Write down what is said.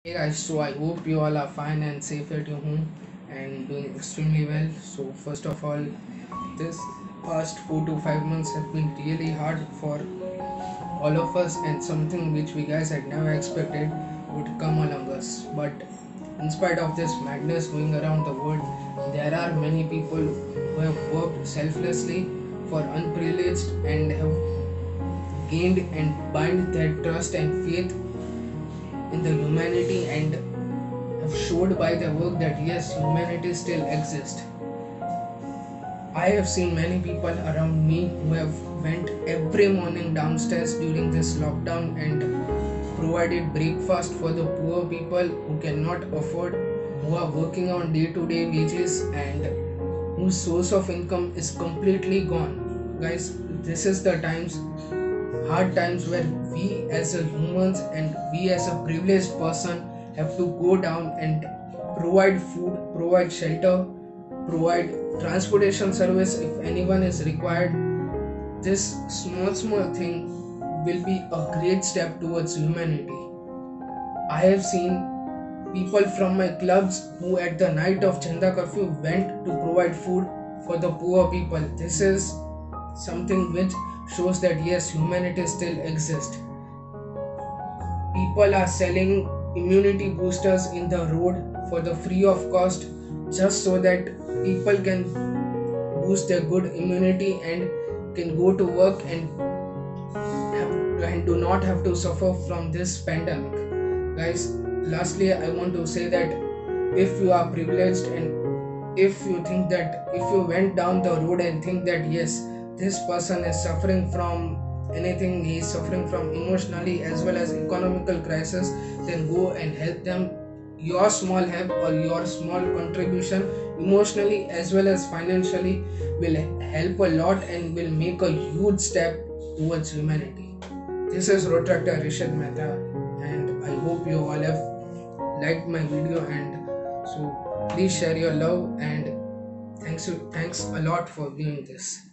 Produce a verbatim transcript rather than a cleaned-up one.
Hey guys, so I hope you all are fine and safe at your home and doing extremely well. So first of all, this past four to five months have been really hard for all of us and something which we guys had never expected would come along us. But in spite of this madness going around the world, there are many people who have worked selflessly for unprivileged and have gained and bind their trust and faith in the humanity and have showed by their work that yes, humanity still exists. I have seen many people around me who have went every morning downstairs during this lockdown and provided breakfast for the poor people who cannot afford, who are working on day-to-day wages and whose source of income is completely gone. Guys, this is the times, hard times where we as a humans and we as a privileged person have to go down and provide food, provide shelter, provide transportation service if anyone is required. This small small thing will be a great step towards humanity. I have seen people from my clubs who at the night of Chanda curfew went to provide food for the poor people. This is something which shows that yes, humanity still exists. People are selling immunity boosters in the road for the free of cost just so that people can boost their good immunity and can go to work and have, and do not have to suffer from this pandemic. Guys, lastly I want to say that if you are privileged and if you think that if you went down the road and think that yes, this person is suffering from anything, he is suffering from emotionally as well as economical crisis, then go and help them. Your small help or your small contribution emotionally as well as financially will help a lot and will make a huge step towards humanity. This is Rotractor Rishad Mehta and I hope you all have liked my video, and so please share your love and thanks you thanks a lot for viewing this.